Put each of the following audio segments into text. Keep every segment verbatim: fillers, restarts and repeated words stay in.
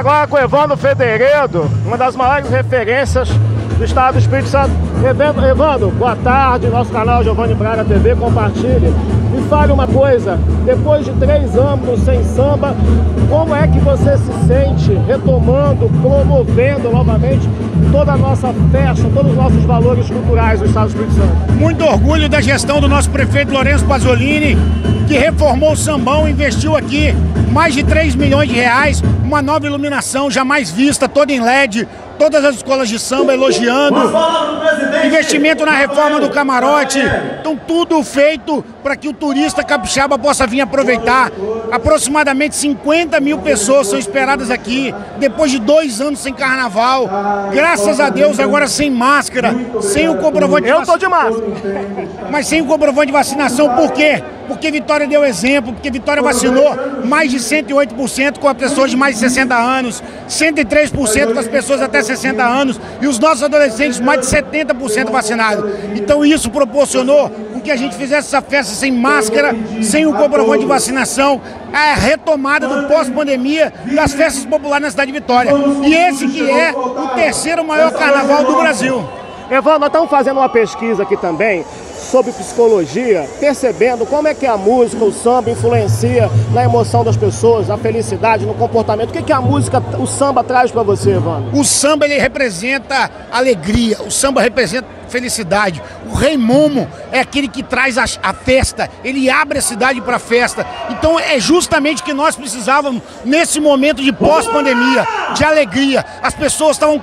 agora com o Evandro Federedo, uma das maiores referências do estado do Espírito Santo. Evandro, boa tarde, nosso canal Giovanni Braga T V, compartilhe. Me fale uma coisa, depois de três anos sem samba, como é que você se sente retomando, promovendo novamente toda a nossa festa, todos os nossos valores culturais do estado do Espírito Santo? Muito orgulho da gestão do nosso prefeito Lourenço Pasolini, que reformou o sambão, investiu aqui mais de três milhões de reais, uma nova iluminação jamais vista, toda em L E D, todas as escolas de samba elogiando, investimento na reforma do camarote, então tudo feito para que o turista capixaba possa vir aproveitar. Aproximadamente cinquenta mil pessoas são esperadas aqui, depois de dois anos sem carnaval, graças a Deus agora sem máscara, sem o comprovante de vacinação. Eu tô de máscara. Mas sem o comprovante de vacinação, por quê? Porque Vitória deu exemplo, porque Vitória vacinou mais de cento e oito por cento com as pessoas de mais de sessenta anos, cento e três por cento com as pessoas até sessenta anos e os nossos adolescentes mais de setenta por cento vacinados. Então isso proporcionou com que a gente fizesse essa festa sem máscara, sem o comprovante de vacinação, a retomada do pós-pandemia das festas populares na cidade de Vitória. E esse que é o terceiro maior carnaval do Brasil. Evandro, nós estamos fazendo uma pesquisa aqui também sobre psicologia, percebendo como é que a música, o samba influencia na emoção das pessoas, na felicidade, no comportamento. O que, que a música, o samba traz para você, Evandro? O samba, ele representa alegria, o samba representa felicidade. O Rei Momo é aquele que traz a, a festa, ele abre a cidade para a festa. Então é justamente o que nós precisávamos nesse momento de pós-pandemia, de alegria. As pessoas estavam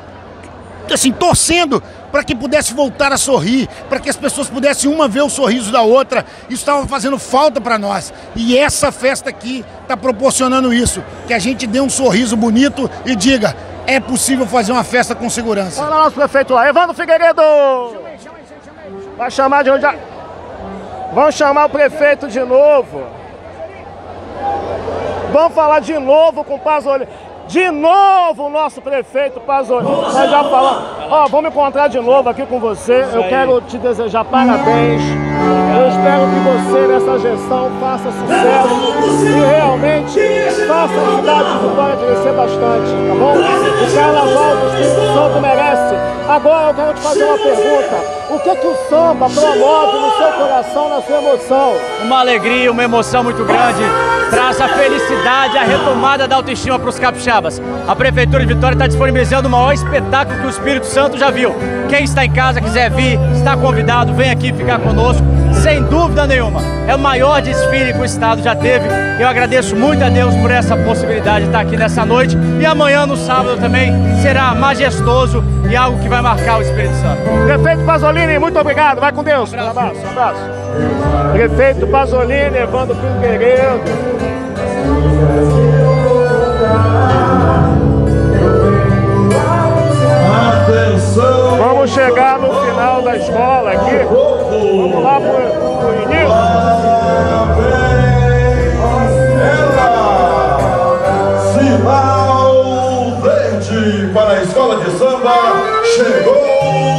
assim, torcendo para que pudesse voltar a sorrir, para que as pessoas pudessem uma ver o sorriso da outra. Isso estava fazendo falta para nós. E essa festa aqui está proporcionando isso, que a gente dê um sorriso bonito e diga, é possível fazer uma festa com segurança. Olha o nosso prefeito lá, Evandro Figueiredo! Vai chamar de onde? Vamos chamar o prefeito de novo. Vamos falar de novo com o Pasolini. De novo o nosso prefeito Pasolini. Nós já falamos. Ó, vamos encontrar de novo aqui com você. Eu quero te desejar parabéns. Eu espero que você nessa gestão faça sucesso e realmente faça a cidade de Vitória crescer bastante, tá bom? O Carnaval do Espírito Santo merece. Agora eu quero te fazer uma pergunta. O que que o samba promove no seu coração, na sua emoção? Uma alegria, uma emoção muito grande. Traz a felicidade, a retomada da autoestima para os capixabas. A Prefeitura de Vitória está disponibilizando o maior espetáculo que o Espírito Santo já viu. Quem está em casa, quiser vir, está convidado, vem aqui ficar conosco. Sem dúvida nenhuma, é o maior desfile que o Estado já teve. Eu agradeço muito a Deus por essa possibilidade de estar aqui nessa noite. E amanhã, no sábado, também será majestoso e algo que vai marcar o Espírito Santo. Prefeito Pasolini, muito obrigado. Vai com Deus. Um abraço. Um abraço. Prefeito Pasolini, Evandro Figueiredo. Vamos chegar no final da escola aqui. Vamos lá pro, pro início. Sinal verde para a escola de samba. Chegou